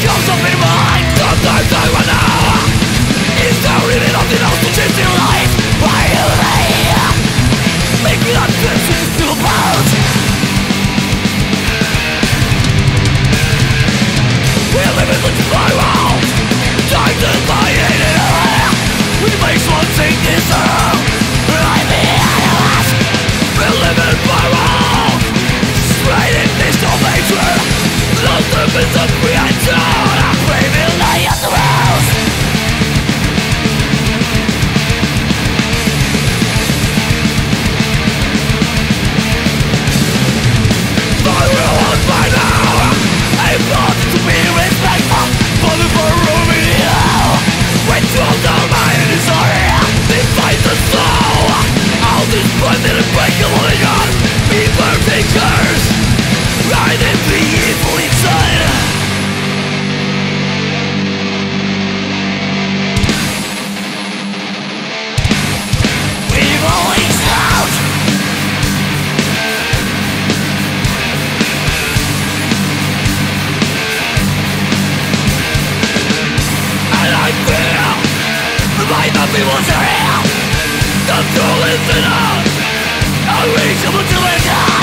comes up in mind. Sometimes I wonder, is there really nothing else to change in life? Why do they make me not feel to about? We're living the spiral, time to buy it in a way, which makes one think this world right behind us. We're living spiral, straight in this of hatred. Lost the bits of creation, I'm braving like a throws. But we're on by now, I'm not to be respectful, but for roaming here. When thrown down my desire, they fight the soul. All this splendid and breakable God, be partakers, right in the evil inside. We've always out. And I feel like nothing was real. The truth is enough, unreachable to the God.